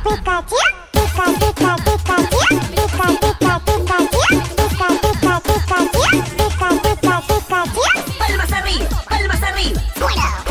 Pikachu, Pika Pika Pikachu, Pika Pika Pikachu, Pika Pika Pikachu, Pika Pika Pikachu. Palmas arriba, palmas arriba. Fuera.